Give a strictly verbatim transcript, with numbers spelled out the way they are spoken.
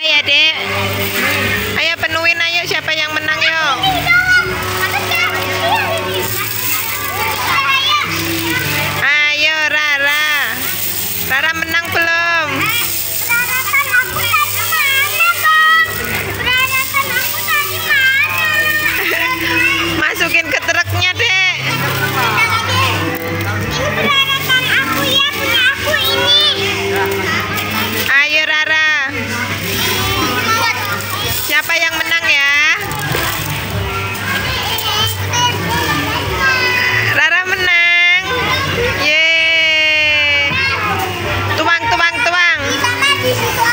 Ya dek, ayo penuhin ayo, siapa yang menang yuk. Ayo Rara, Rara menang belum? Masukin ke truknya dek. Ayo Rara, siapa yang menang ya? Rara menang. Yeay. Tuang, tuang, tuang.